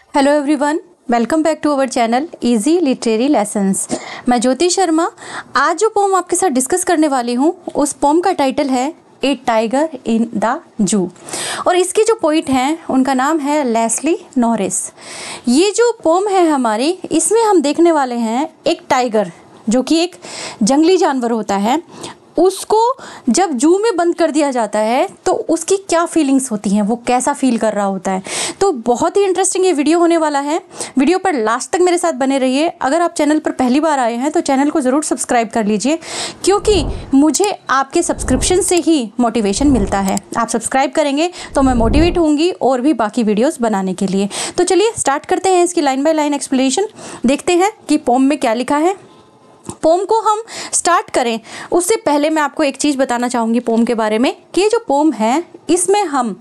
Hello everyone, welcome back to our channel easy literary lessons. मैं ज्योति शर्मा। आज जो pome आपके साथ डिस्कस करने वाली हूँ उस पोम का टाइटल है ए टाइगर इन द जू और इसकी जो पोइट हैं उनका नाम है लेस्ली नॉरिस। ये जो पोम है हमारी, इसमें हम देखने वाले हैं एक टाइगर जो कि एक जंगली जानवर होता है, उसको जब जू में बंद कर दिया जाता है तो उसकी क्या फीलिंग्स होती हैं, वो कैसा फील कर रहा होता है। तो बहुत ही इंटरेस्टिंग ये वीडियो होने वाला है। वीडियो पर लास्ट तक मेरे साथ बने रहिए। अगर आप चैनल पर पहली बार आए हैं तो चैनल को ज़रूर सब्सक्राइब कर लीजिए, क्योंकि मुझे आपके सब्सक्रिप्शन से ही मोटिवेशन मिलता है। आप सब्सक्राइब करेंगे तो मैं मोटिवेट होंगी और भी बाकी वीडियोज़ बनाने के लिए। तो चलिए स्टार्ट करते हैं इसकी लाइन बाय लाइन एक्सप्लेनेशन। देखते हैं कि पोम में क्या लिखा है। पोम को हम स्टार्ट करें उससे पहले मैं आपको एक चीज़ बताना चाहूँगी पोम के बारे में कि ये जो पोम है इसमें हम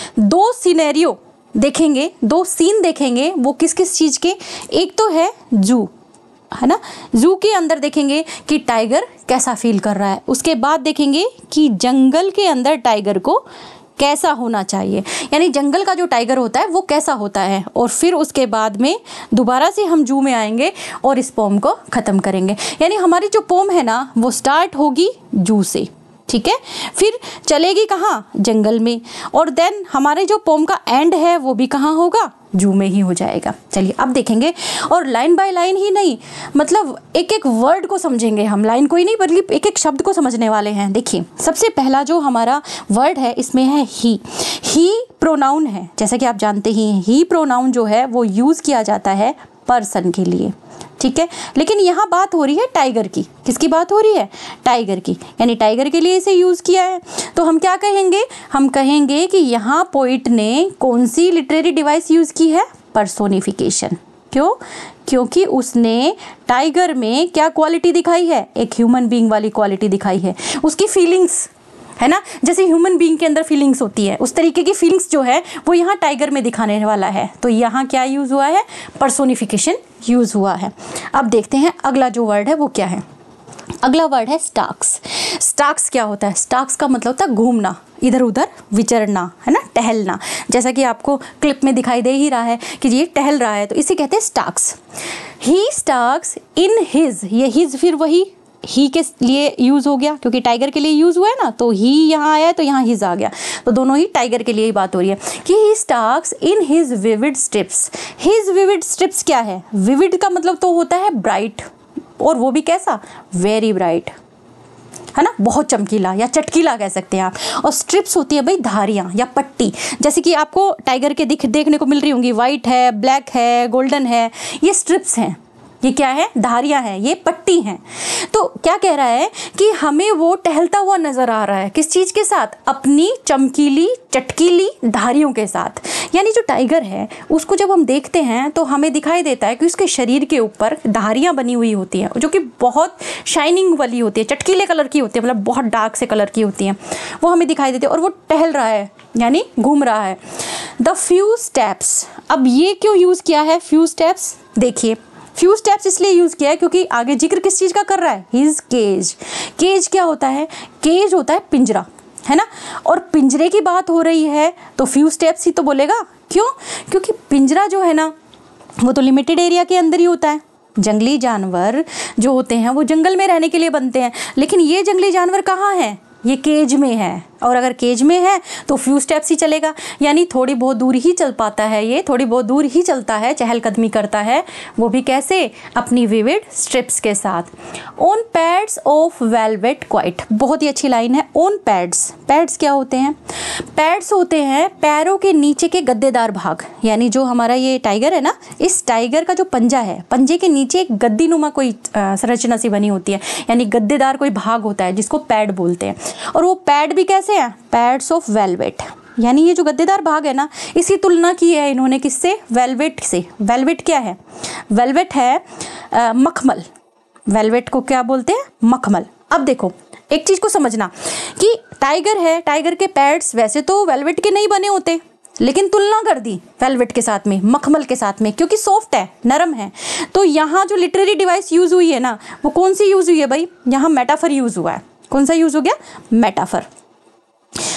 दो सिनेरियो देखेंगे, दो सीन देखेंगे। वो किस किस चीज़ के? एक तो है जू, है ना, जू के अंदर देखेंगे कि टाइगर कैसा फील कर रहा है। उसके बाद देखेंगे कि जंगल के अंदर टाइगर को कैसा होना चाहिए, यानी जंगल का जो टाइगर होता है वो कैसा होता है। और फिर उसके बाद में दोबारा से हम जू में आएंगे और इस पोम को ख़त्म करेंगे। यानी हमारी जो पोम है ना वो स्टार्ट होगी जू से, ठीक है, फिर चलेगी कहाँ? जंगल में, और देन हमारे जो पोम का एंड है वो भी कहाँ होगा? जू में ही हो जाएगा। चलिए अब देखेंगे, और लाइन बाय लाइन ही नहीं, मतलब एक एक वर्ड को समझेंगे हम, लाइन को ही नहीं बल्कि एक एक शब्द को समझने वाले हैं। देखिए सबसे पहला जो हमारा वर्ड है इसमें है ही। ही प्रोनाउन है, जैसा कि आप जानते ही हैं ही प्रोनाउन जो है वो यूज़ किया जाता है पर्सन के लिए, ठीक है। लेकिन यहाँ बात हो रही है टाइगर की। किसकी बात हो रही है? टाइगर की, यानी टाइगर के लिए इसे यूज़ किया है। तो हम क्या कहेंगे? हम कहेंगे कि यहाँ पोइट ने कौन सी लिटरेरी डिवाइस यूज़ की है? पर्सोनिफिकेशन। क्यों? क्योंकि उसने टाइगर में क्या क्वालिटी दिखाई है? एक ह्यूमन बीइंग वाली क्वालिटी दिखाई है। उसकी फीलिंग्स, है ना, जैसे ह्यूमन बीइंग के अंदर फीलिंग्स होती है उस तरीके की फीलिंग्स जो है वो यहाँ टाइगर में दिखाने वाला है। तो यहाँ क्या यूज़ हुआ है? पर्सोनिफिकेशन यूज़ हुआ है। अब देखते हैं अगला जो वर्ड है वो क्या है। अगला वर्ड है स्टाक्स। स्टाक्स क्या होता है? स्टाक्स का मतलब होता है घूमना, इधर उधर विचरना, है ना, टहलना। जैसा कि आपको क्लिप में दिखाई दे ही रहा है कि ये टहल रहा है, तो इसे कहते हैं stalks. He stalks in his, ये हिज फिर वही ही के लिए यूज़ हो गया क्योंकि टाइगर के लिए यूज़ हुआ है ना, तो ही यहाँ आया है तो यहाँ हिज आ गया, तो दोनों ही टाइगर के लिए ही बात हो रही है कि he stalks in his vivid stripes. His vivid stripes क्या है? विविड का मतलब तो होता है ब्राइट, और वो भी कैसा? वेरी ब्राइट, है ना, बहुत चमकीला या चटकीला कह सकते हैं आप। और स्ट्रिप्स होती है भाई धारियाँ या पट्टी, जैसे कि आपको टाइगर के देखने को मिल रही होंगी। वाइट है, ब्लैक है, गोल्डन है, ये स्ट्रिप्स हैं। ये क्या है? धारियाँ हैं, ये पट्टी हैं। तो क्या कह रहा है कि हमें वो टहलता हुआ नजर आ रहा है, किस चीज़ के साथ? अपनी चमकीली चटकीली धारियों के साथ। यानी जो टाइगर है उसको जब हम देखते हैं तो हमें दिखाई देता है कि उसके शरीर के ऊपर धारियाँ बनी हुई होती हैं जो कि बहुत शाइनिंग वाली होती है, चटकीले कलर की होती है, मतलब बहुत डार्क से कलर की होती हैं, वो हमें दिखाई देती है। और वो टहल रहा है यानी घूम रहा है। द फ्यू स्टेप्स, अब ये क्यों यूज़ किया है फ्यू स्टेप्स? देखिए फ्यू स्टेप्स इसलिए यूज़ किया है क्योंकि आगे जिक्र किस चीज़ का कर रहा है? His cage. केज क्या होता है? केज होता है पिंजरा, है ना, और पिंजरे की बात हो रही है तो फ्यू स्टेप्स ही तो बोलेगा। क्यों? क्योंकि पिंजरा जो है ना वो तो लिमिटेड एरिया के अंदर ही होता है। जंगली जानवर जो होते हैं वो जंगल में रहने के लिए बनते हैं, लेकिन ये जंगली जानवर कहाँ है? ये केज में है, और अगर केज में है तो फ्यू स्टेप्स ही चलेगा, यानी थोड़ी बहुत दूर ही चल पाता है, ये थोड़ी बहुत दूर ही चलता है, चहलकदमी करता है, वो भी कैसे? अपनी विविड स्ट्रिप्स के साथ। On pads of velvet quiet, बहुत ही अच्छी लाइन है। ऑन पैड्स, पैड्स क्या होते हैं? पैड्स होते हैं पैरों के नीचे के गद्देदार भाग, यानी जो हमारा ये टाइगर है ना, इस टाइगर का जो पंजा है, पंजे के नीचे एक गद्दी नुमा कोई संरचना सी बनी होती है, यानी गद्देदार कोई भाग होता है जिसको पैड बोलते हैं। और वो पैड भी कैसे हैं? पैड्स ऑफ वेलवेट, यानी ये जो गद्देदार भाग है ना, इसकी तुलना की है इन्होंने किससे? वेलवेट से। वेलवेट क्या है? वेलवेट है मखमल। वेलवेट को क्या बोलते हैं? मखमल। अब देखो एक चीज़ को समझना कि टाइगर है, टाइगर के पैड्स वैसे तो वेलवेट के नहीं बने होते, लेकिन तुलना कर दी वेलवेट के साथ में, मखमल के साथ में, क्योंकि सॉफ्ट है, नरम है। तो यहाँ जो लिटरेरी डिवाइस यूज़ हुई है ना वो कौन सी यूज़ हुई है भाई? यहाँ मेटाफर यूज़ हुआ है। कौन सा यूज़ हो गया? मेटाफर।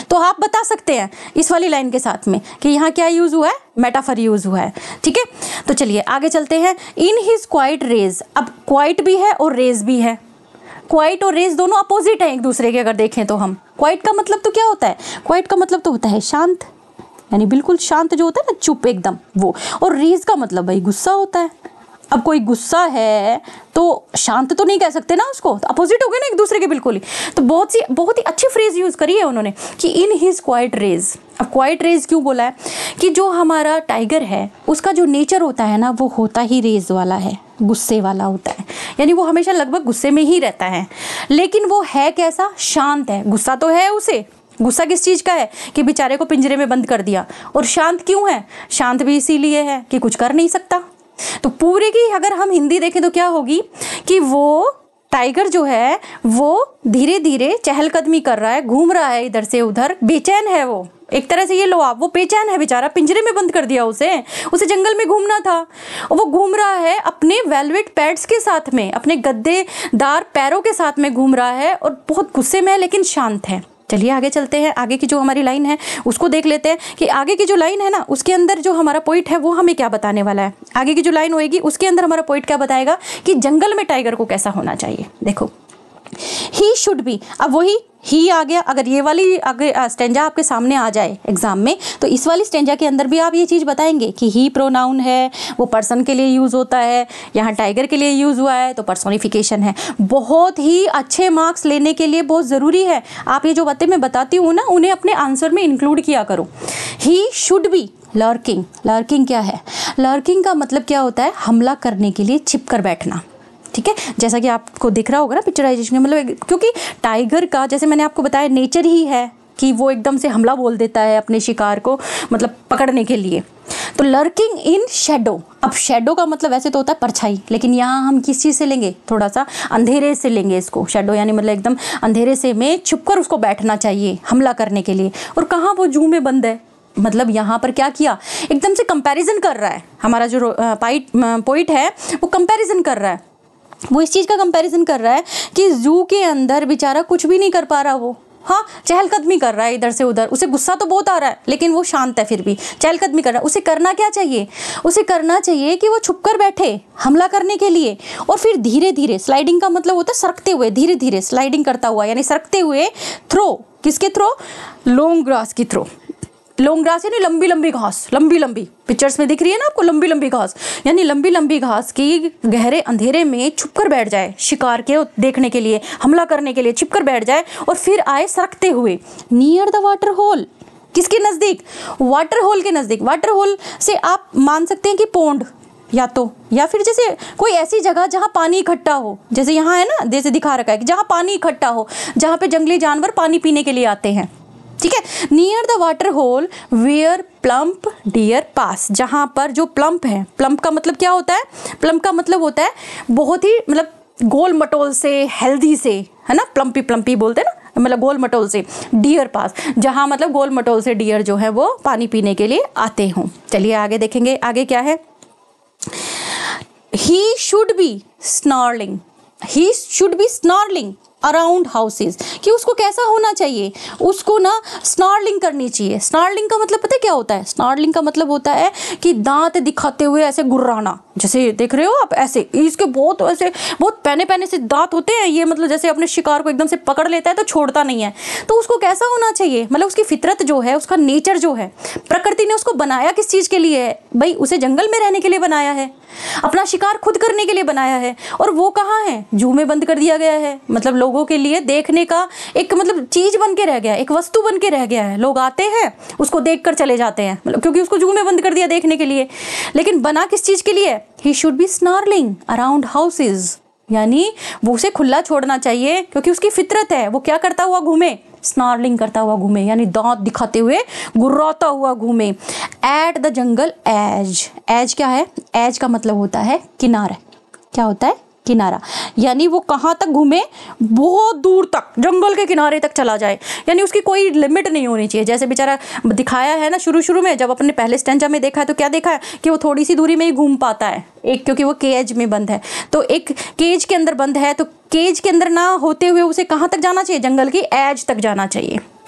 तो आप बता सकते हैं इस वाली लाइन के साथ में कि यहाँ क्या यूज हुआ है, मेटाफर यूज हुआ है। ठीक है, तो चलिए आगे चलते हैं। इन हिज क्वाइट रेज, अब क्वाइट भी है और रेज भी है। क्वाइट और रेज दोनों अपोजिट हैं एक दूसरे के, अगर देखें तो हम। क्वाइट का मतलब तो क्या होता है, क्वाइट का मतलब तो होता है शांत, यानी बिल्कुल शांत जो होता है ना, चुप एकदम, वो। और रेज का मतलब भाई गुस्सा होता है। अब कोई गुस्सा है तो शांत तो नहीं कह सकते ना उसको, तो अपोजिट हो गए ना एक दूसरे के बिल्कुल ही। तो बहुत ही अच्छी फ्रेज यूज करी है उन्होंने कि इन हिज क्वाइट रेज। अब क्वाइट रेज क्यों बोला है कि जो हमारा टाइगर है उसका जो नेचर होता है ना, वो होता ही रेज वाला है, गुस्से वाला होता है, यानी वो हमेशा लगभग गुस्से में ही रहता है। लेकिन वो है कैसा, शांत है। गुस्सा तो है उसे, गुस्सा किस चीज़ का है कि बेचारे को पिंजरे में बंद कर दिया। और शांत क्यों है, शांत भी इसीलिए है कि कुछ कर नहीं सकता। तो पूरे की अगर हम हिंदी देखें तो क्या होगी कि वो टाइगर जो है वो धीरे धीरे चहलकदमी कर रहा है, घूम रहा है इधर से उधर, बेचैन है वो। एक तरह से ये लो आप, वो बेचैन है बेचारा, पिंजरे में बंद कर दिया उसे जंगल में घूमना था और वो घूम रहा है अपने वेलवेट पैड्स के साथ में, अपने गद्देदार पैरों के साथ में घूम रहा है और बहुत गुस्से में है लेकिन शांत है। चलिए आगे चलते हैं, आगे की जो हमारी लाइन है उसको देख लेते हैं कि आगे की जो लाइन है ना उसके अंदर जो हमारा पॉइंट है वो हमें क्या बताने वाला है। आगे की जो लाइन होएगी उसके अंदर हमारा पॉइंट क्या बताएगा कि जंगल में टाइगर को कैसा होना चाहिए। देखो, ही शुड बी, अब वही ही आ गया। अगर ये वाली आगे स्टेंजा आपके सामने आ जाए एग्जाम में तो इस वाली स्टेंजा के अंदर भी आप ये चीज़ बताएंगे कि ही प्रोनाउन है, वो पर्सन के लिए यूज़ होता है, यहाँ टाइगर के लिए यूज़ हुआ है तो पर्सोनिफिकेशन है। बहुत ही अच्छे मार्क्स लेने के लिए बहुत ज़रूरी है आप ये जो बातें मैं बताती हूँ ना उन्हें अपने आंसर में इंक्लूड किया करो। He should be lurking. Lurking क्या है, लर्किंग का मतलब क्या होता है, हमला करने के लिए छिप कर बैठना। ठीक है, जैसा कि आपको दिख रहा होगा ना पिक्चराइजेशन में, मतलब क्योंकि टाइगर का जैसे मैंने आपको बताया नेचर ही है कि वो एकदम से हमला बोल देता है अपने शिकार को, मतलब पकड़ने के लिए। तो लर्किंग इन शेडो, अब शेडो का मतलब वैसे तो होता है परछाई, लेकिन यहाँ हम किस चीज़ से लेंगे, थोड़ा सा अंधेरे से लेंगे इसको। शेडो यानी मतलब एकदम अंधेरे से में छुपकर उसको बैठना चाहिए हमला करने के लिए। और कहाँ वो जू में बंद है, मतलब यहाँ पर क्या किया, एकदम से कंपैरिजन कर रहा है। हमारा जो पॉइंट है वो कंपैरिजन कर रहा है, वो इस चीज़ का कंपैरिजन कर रहा है कि जू के अंदर बेचारा कुछ भी नहीं कर पा रहा वो, हाँ चहलकदमी कर रहा है इधर से उधर, उसे गुस्सा तो बहुत आ रहा है लेकिन वो शांत है, फिर भी चहलकदमी कर रहा है। उसे करना क्या चाहिए, उसे करना चाहिए कि वो छुपकर बैठे हमला करने के लिए और फिर धीरे धीरे, स्लाइडिंग का मतलब होता है सरकते हुए, धीरे धीरे स्लाइडिंग करता हुआ, यानी सरकते हुए थ्रो, किसके थ्रो, लॉन्ग ग्रास की थ्रो। लॉन्ग ग्रास यानी लंबी लंबी घास, लंबी लंबी, पिक्चर्स में दिख रही है ना आपको लंबी लंबी घास, यानी लंबी लंबी घास की गहरे अंधेरे में छुपकर बैठ जाए शिकार के देखने के लिए, हमला करने के लिए छुपकर बैठ जाए और फिर आए सरकते हुए नियर द वाटर होल। किसके नज़दीक, वाटर होल के नज़दीक। वाटर होल से आप मान सकते हैं कि पोंड या फिर जैसे कोई ऐसी जगह जहाँ पानी इकट्ठा हो, जैसे यहाँ है ना, जैसे दिखा रखा है कि जहाँ पानी इकट्ठा हो, जहाँ पे जंगली जानवर पानी पीने के लिए आते हैं। ठीक है, near the water hole where plump deer pass, जहाँ पर जो प्लम्प है, प्लम्प का मतलब क्या होता है, प्लम्प का मतलब होता है बहुत ही मतलब गोल मटोल से, हेल्दी से, है ना, प्लम्पी प्लम्पी बोलते हैं ना, मतलब गोल मटोल से। डियर पास, जहाँ मतलब गोल मटोल से डियर जो है वो पानी पीने के लिए आते हों। चलिए आगे देखेंगे, आगे क्या है। He should be snarling, he should be snarling around houses, कि उसको कैसा होना चाहिए, उसको ना स्नॉर्लिंग करनी चाहिए। स्नॉर्लिंग का मतलब पता है क्या होता है, स्नॉर्लिंग का मतलब होता है कि दांत दिखाते हुए ऐसे गुर्राना, जैसे देख रहे हो आप ऐसे, इसके बहुत ऐसे बहुत पैने पैने से दांत होते हैं ये, मतलब जैसे अपने शिकार को एकदम से पकड़ लेता है तो छोड़ता नहीं है। तो उसको कैसा होना चाहिए, मतलब उसकी फितरत जो है, उसका नेचर जो है, प्रकृति ने उसको बनाया किस चीज़ के लिए है भाई, उसे जंगल में रहने के लिए बनाया है, अपना शिकार खुद करने के लिए बनाया है। और वो कहाँ है, जू में बंद कर दिया गया है, मतलब लोगों के लिए देखने का एक मतलब चीज बन के रह गया है, एक वस्तु बन के रह गया है। लोग आते हैं उसको देख कर चले जाते हैं, मतलब क्योंकि उसको जू में बंद कर दिया देखने के लिए। लेकिन बना किस चीज के लिए, he should be snarling around houses, यानी वो उसे खुला छोड़ना चाहिए क्योंकि उसकी फितरत है, वो क्या करता हुआ घूमे, स्नॉर्लिंग करता हुआ घूमे, यानी दांत दिखाते हुए गुर्राता हुआ घूमे। At the jungle edge, edge क्या है, एज का मतलब होता है किनारा, क्या होता है, किनारा, यानी वो कहाँ तक घूमे, बहुत दूर तक, जंगल के किनारे तक चला जाए, यानी उसकी कोई लिमिट नहीं होनी चाहिए। जैसे बेचारा दिखाया है ना शुरू में, जब अपने पहले स्टेंजा में देखा है तो क्या देखा है कि वो थोड़ी सी दूरी में ही घूम पाता है, एक क्योंकि वो केज में बंद है, तो एक केज के अंदर बंद है, तो केज के अंदर ना होते हुए उसे कहाँ तक जाना चाहिए, जंगल की एज तक जाना चाहिए।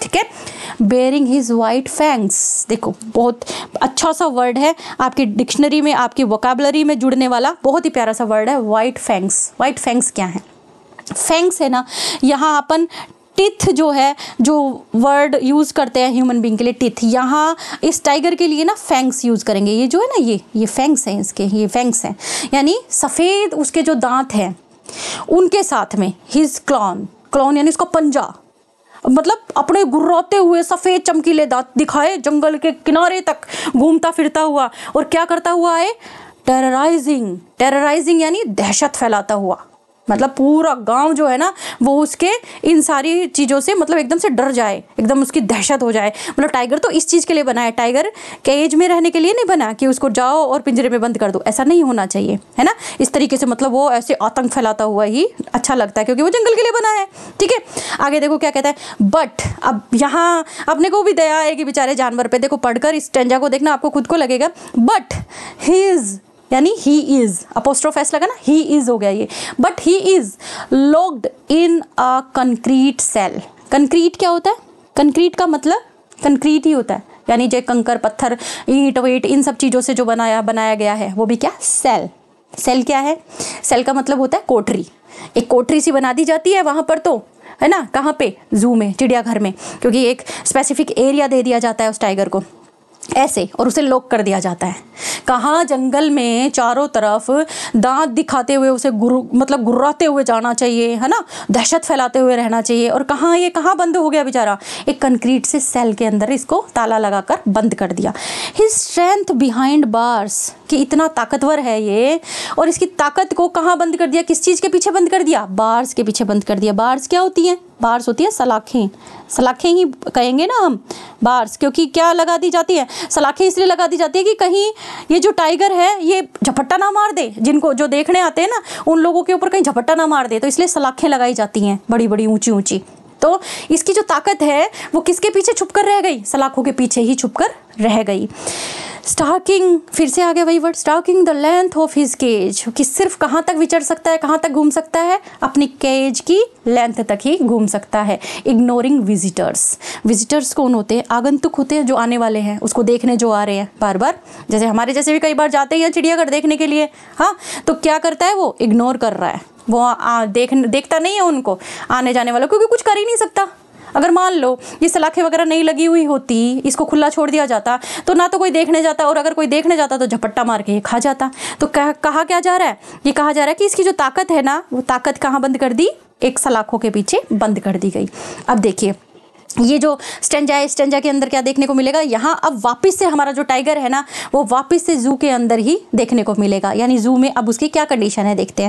ठीक है। बेयरिंग हिज वाइट फैंग्स, देखो बहुत अच्छा सा वर्ड है, आपकी डिक्शनरी में, आपकी वोकैबुलरी में जुड़ने वाला बहुत ही प्यारा सा वर्ड है वाइट फैंग्स। वाइट फैंग्स क्या है? फैंग्स है ना, यहाँ अपन टिथ जो है, जो वर्ड यूज़ करते हैं ह्यूमन बीइंग के लिए टिथ, यहाँ इस टाइगर के लिए ना फैंग्स यूज़ करेंगे। ये जो है ना, ये फैंग्स हैं इसके, ये फैंग्स हैं, यानी सफ़ेद उसके जो दांत हैं उनके साथ में हिज क्लॉन, क्लॉन यानी उसका पंजा, मतलब अपने गुर्राते हुए सफ़ेद चमकीले दांत दिखाए, जंगल के किनारे तक घूमता फिरता हुआ, और क्या करता हुआ है? टेरराइजिंग, टेरराइजिंग यानी दहशत फैलाता हुआ, मतलब पूरा गांव जो है ना वो उसके इन सारी चीज़ों से मतलब एकदम से डर जाए, एकदम उसकी दहशत हो जाए। मतलब टाइगर तो इस चीज़ के लिए बना है, टाइगर केज में रहने के लिए नहीं बना कि उसको जाओ और पिंजरे में बंद कर दो, ऐसा नहीं होना चाहिए, है ना। इस तरीके से मतलब वो ऐसे आतंक फैलाता हुआ ही अच्छा लगता है, क्योंकि वो जंगल के लिए बना है, ठीक है। आगे देखो क्या कहता है, बट अब यहाँ अपने को भी दया आएगी बेचारे जानवर पे। देखो पढ़कर इस स्टेंजा को देखना, आपको खुद को लगेगा बट हिज यानी ही इज, अपोस्ट्रोफ एस लगा ना, ही इज हो गया ये, but he is locked in a concrete cell. Concrete क्या होता है? कंक्रीट का मतलब कंक्रीट ही होता है, यानी जो कंकर पत्थर ईंट वीट इन सब चीज़ों से जो बनाया गया है वो भी क्या? सेल। सेल क्या है? सेल का मतलब होता है कोठरी। एक कोठरी सी बना दी जाती है वहाँ पर, तो है ना, कहाँ पे? जू में, चिड़ियाघर में, क्योंकि एक स्पेसिफिक एरिया दे दिया जाता है उस टाइगर को ऐसे, और उसे लॉक कर दिया जाता है। कहाँ? जंगल में चारों तरफ दांत दिखाते हुए उसे मतलब गुर्राते हुए जाना चाहिए, है ना, दहशत फैलाते हुए रहना चाहिए। और कहाँ ये कहाँ बंद हो गया बेचारा? एक कंक्रीट से सेल के अंदर इसको ताला लगाकर बंद कर दिया। हिज स्ट्रेंथ बिहाइंड बार्स, कि इतना ताकतवर है ये, और इसकी ताकत को कहाँ बंद कर दिया? किस चीज़ के पीछे बंद कर दिया? बार्स के पीछे बंद कर दिया। बार्स क्या होती हैं? बार्स होती है सलाखें, सलाखें ही कहेंगे ना हम बार्स, क्योंकि क्या लगा दी जाती है? सलाखें इसलिए लगा दी जाती है कि कहीं ये जो टाइगर है ये झपट्टा ना मार दे, जिनको जो देखने आते हैं ना उन लोगों के ऊपर कहीं झपट्टा ना मार दे, तो इसलिए सलाखें लगाई जाती हैं बड़ी बड़ी ऊंची ऊंची। तो इसकी जो ताकत है वो किसके पीछे छुप कर रह गई? सलाखों के पीछे ही छुप कर रह गई। स्टाकिंग, फिर से आ गया वही word, stalking the length of his cage, कि सिर्फ कहाँ तक विचर सकता है, कहाँ तक घूम सकता है? अपनी केज की लेंथ तक ही घूम सकता है। इग्नोरिंग विजिटर्स, विजिटर्स कौन होते हैं? आगंतुक होते हैं, जो आने वाले हैं, उसको देखने जो आ रहे हैं बार बार, जैसे हमारे जैसे भी कई बार जाते हैं चिड़ियाघर देखने के लिए, हाँ, तो क्या करता है? वो इग्नोर कर रहा है, वो देखता नहीं है उनको, आने जाने वालों, क्योंकि कुछ कर ही नहीं सकता। अगर मान लो ये सलाखें वगैरह नहीं लगी हुई होती, इसको खुला छोड़ दिया जाता, तो ना तो कोई देखने जाता, और अगर कोई देखने जाता तो झपट्टा मार के ये खा जाता। तो कहा क्या जा रहा है? ये कहा जा रहा है कि इसकी जो ताकत है ना, वो ताकत कहाँ बंद कर दी? एक सलाखों के पीछे बंद कर दी गई। अब देखिए ये जो स्टेंजा है, स्टेंजा के अंदर क्या देखने को मिलेगा? यहाँ अब वापस से हमारा जो टाइगर है ना वो वापस से जू के अंदर ही देखने को मिलेगा, यानी जू में अब उसकी क्या कंडीशन है देखते हैं।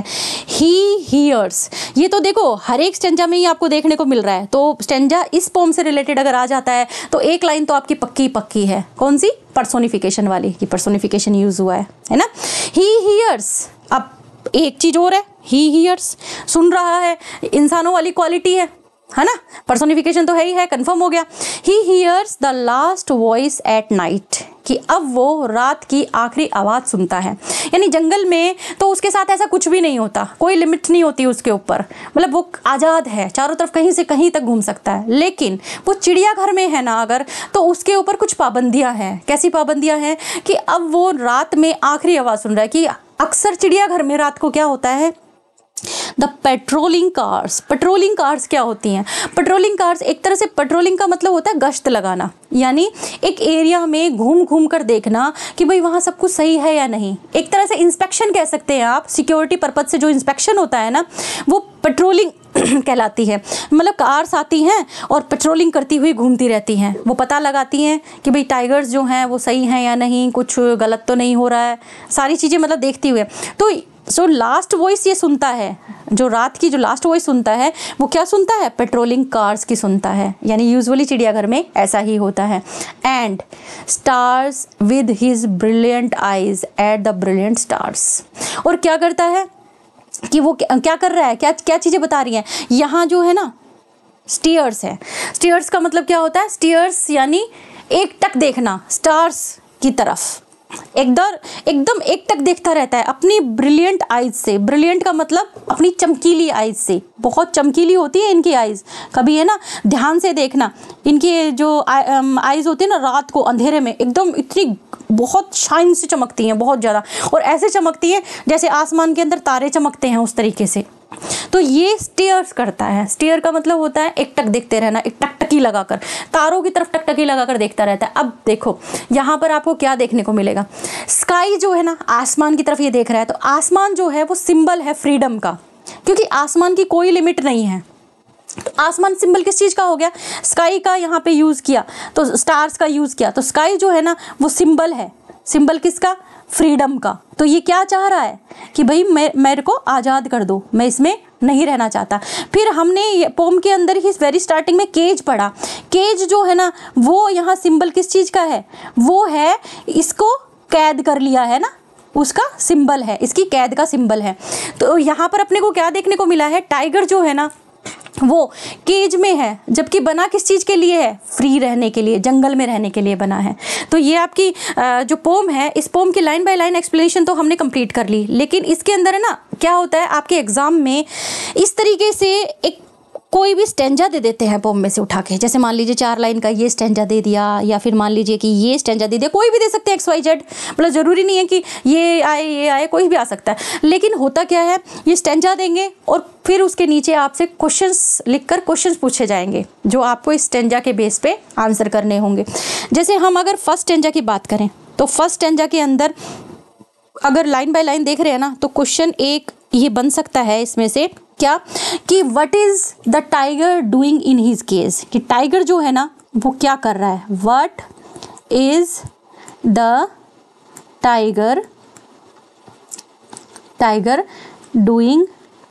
ही हियर्स, ये तो देखो हर एक स्टेंजा में ही आपको देखने को मिल रहा है। तो स्टेंजा इस पोम से रिलेटेड अगर आ जाता है तो एक लाइन तो आपकी पक्की पक्की है, कौन सी? पर्सोनिफिकेशन वाली, की पर्सोनिफिकेशन यूज हुआ है ना। ही हियर्स, अब एक चीज और है, ही हियर्स, सुन रहा है, इंसानों वाली क्वालिटी है ना, पर्सोनिफिकेशन तो है ही है, कंफर्म हो गया। He hears the last voice at night, कि अब वो रात की आखिरी आवाज़ सुनता है। यानी जंगल में तो उसके साथ ऐसा कुछ भी नहीं होता, कोई लिमिट नहीं होती उसके ऊपर, मतलब वो आज़ाद है, चारों तरफ कहीं से कहीं तक घूम सकता है। लेकिन वो चिड़ियाघर में है ना अगर, तो उसके ऊपर कुछ पाबंदियाँ हैं। कैसी पाबंदियाँ हैं? कि अब वो रात में आखिरी आवाज़ सुन रहा है। कि अक्सर चिड़ियाघर में रात को क्या होता है? The patrolling cars, patrolling cars क्या होती हैं? पेट्रोलिंग कार्स एक तरह से, पेट्रोलिंग का मतलब होता है गश्त लगाना, यानी एक एरिया में घूम घूम कर देखना कि भाई वहाँ सब कुछ सही है या नहीं। एक तरह से इंस्पेक्शन कह सकते हैं आप, सिक्योरिटी पर्पज से जो इंस्पेक्शन होता है ना वो पेट्रोलिंग कहलाती है। मतलब कार्स आती हैं और पेट्रोलिंग करती हुई घूमती रहती हैं, वो पता लगाती हैं कि भाई टाइगर्स जो हैं वो सही हैं या नहीं, कुछ गलत तो नहीं हो रहा है, सारी चीज़ें मतलब देखती हुए। तो सो लास्ट वॉइस ये सुनता है, जो रात की जो लास्ट वॉइस सुनता है वो क्या सुनता है? पेट्रोलिंग कार्स की सुनता है, यानी यूजुअली चिड़ियाघर में ऐसा ही होता है। And stares with his brilliant eyes at the brilliant stars, और क्या करता है कि वो क्या कर रहा है, क्या क्या चीज़ें बता रही हैं यहाँ जो है ना, स्टीयर्स है। स्टीयर्स का मतलब क्या होता है? स्टीयर्स यानी एक टक देखना स्टार्स की तरफ, एकदम एकटक देखता रहता है अपनी ब्रिलियंट आइज से। ब्रिलियंट का मतलब अपनी चमकीली आइज से, बहुत चमकीली होती है इनकी आइज। कभी है ना ध्यान से देखना, इनकी जो आइज होती है ना रात को अंधेरे में एकदम इतनी बहुत शाइन से चमकती हैं, बहुत ज़्यादा, और ऐसे चमकती हैं जैसे आसमान के अंदर तारे चमकते हैं उस तरीके से। तो ये स्टेयर्स करता है। स्टेयर का मतलब होता है एकटक देखते रहना, एक टकटकी लगाकर, तारों की तरफ टकटकी लगाकर देखता रहता है। अब देखो यहाँ पर आपको क्या देखने को मिलेगा, स्काई जो है ना आसमान की तरफ ये देख रहा है, तो आसमान जो है वो सिंबल है फ्रीडम का, क्योंकि आसमान की कोई लिमिट नहीं है। तो आसमान सिंबल किस चीज़ का हो गया, स्काई का यहाँ पे यूज़ किया, तो स्टार्स का यूज़ किया, तो स्काई जो है ना वो सिंबल है। सिंबल किसका, फ्रीडम का। तो ये क्या चाह रहा है कि भाई मेरे को आज़ाद कर दो, मैं इसमें नहीं रहना चाहता। फिर हमने ये पोम के अंदर ही वेरी स्टार्टिंग में केज पढ़ा। केज जो है ना वो यहाँ सिंबल किस चीज़ का है, वो है इसको कैद कर लिया है ना, उसका सिंबल है, इसकी कैद का सिंबल है। तो यहाँ पर अपने को क्या देखने को मिला है, टाइगर जो है ना वो केज में है, जबकि बना किस चीज़ के लिए है, फ्री रहने के लिए, जंगल में रहने के लिए बना है। तो ये आपकी जो पोम है, इस पोम की लाइन बाय लाइन एक्सप्लेनेशन तो हमने कंप्लीट कर ली, लेकिन इसके अंदर है ना क्या होता है आपके एग्जाम में इस तरीके से एक कोई भी स्टेंजा दे देते हैं पोम में से उठा के। जैसे मान लीजिए 4 लाइन का ये स्टेंजा दे दिया, या फिर मान लीजिए कि ये स्टेंजा दे दिया, कोई भी दे सकते हैं XYZ, मतलब ज़रूरी नहीं है कि ये आए, कोई भी आ सकता है। लेकिन होता क्या है, ये स्टेंजा देंगे और फिर उसके नीचे आपसे क्वेश्चंस लिखकर क्वेश्चंस पूछे जाएंगे, जो आपको इस स्टेंजा के बेस पे आंसर करने होंगे। जैसे हम अगर फर्स्ट स्टेंजा की बात करें, तो फर्स्ट स्टेंजा के अंदर अगर लाइन बाय लाइन देख रहे हैं ना, तो क्वेश्चन एक ये बन सकता है इसमें से, क्या कि what is the tiger doing in his cage, कि टाइगर जो है ना वो क्या कर रहा है, what is the tiger doing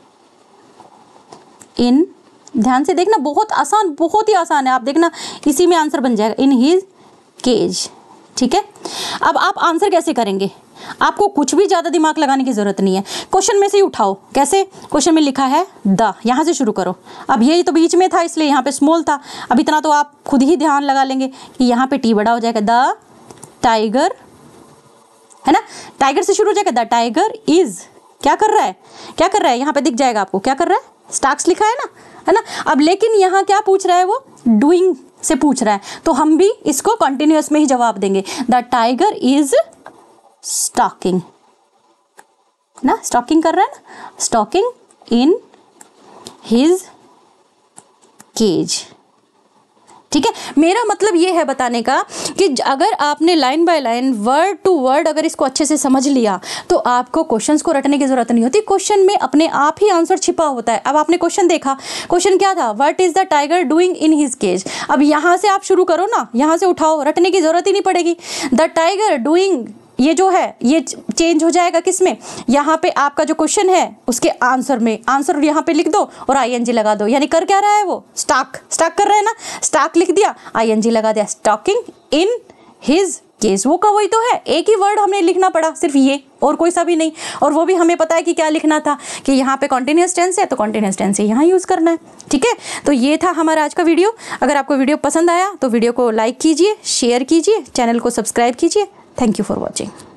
in, ध्यान से देखना, बहुत आसान, बहुत ही आसान है, आप देखना इसी में आंसर बन जाएगा, इन हिज केज। ठीक है, अब आप आंसर कैसे करेंगे, आपको कुछ भी ज़्यादा दिमाग लगाने की ज़रूरत नहीं है, क्वेश्चन में से ही उठाओ। कैसे, क्वेश्चन में लिखा है द, यहाँ से शुरू करो। अब यही तो बीच में था इसलिए यहाँ पे स्मॉल था, अब इतना तो आप खुद ही ध्यान लगा लेंगे कि यहाँ पे टी बड़ा हो जाएगा, द टाइगर, है ना, टाइगर से शुरू हो जाएगा, द टाइगर इज, क्या कर रहा है, क्या कर रहा है, यहाँ पे दिख जाएगा आपको क्या कर रहा है, स्टार्क्स लिखा है ना। अब लेकिन यहाँ क्या पूछ रहा है, वो डूइंग से पूछ रहा है, तो हम भी इसको कंटिन्यूअस में ही जवाब देंगे, द टाइगर इज स्टॉकिंग ना, स्टॉकिंग कर रहा है ना, स्टॉकिंग इन हिज केज। ठीक है, मेरा मतलब ये है बताने का कि अगर आपने line by line word to word अगर इसको अच्छे से समझ लिया, तो आपको क्वेश्चंस को रटने की जरूरत नहीं होती, क्वेश्चन में अपने आप ही आंसर छिपा होता है। अब आपने क्वेश्चन देखा, क्वेश्चन क्या था, what is the tiger doing in his cage. अब यहाँ से आप शुरू करो ना, यहाँ से उठाओ, रटने की जरूरत ही नहीं पड़ेगी। द टाइगर डूइंग, ये जो है ये चेंज हो जाएगा किसमें, यहाँ पे आपका जो क्वेश्चन है उसके आंसर में, आंसर यहाँ पे लिख दो और ING लगा दो, यानी कर क्या रहा है वो, स्टॉक कर रहा है ना, स्टॉक लिख दिया, ING लगा दिया, स्टॉकिंग इन हिज केस। वो का वही तो है, एक ही वर्ड हमने लिखना पड़ा, सिर्फ ये, और कोई सा भी नहीं, और वो भी हमें पता है कि क्या लिखना था, कि यहाँ पे कॉन्टिन्यूअस टेंस है तो कॉन्टिन्यूअस टेंस है यहाँ यूज़ करना है। ठीक है, तो ये था हमारा आज का वीडियो। अगर आपको वीडियो पसंद आया तो वीडियो को लाइक कीजिए, शेयर कीजिए, चैनल को सब्सक्राइब कीजिए। Thank you for watching.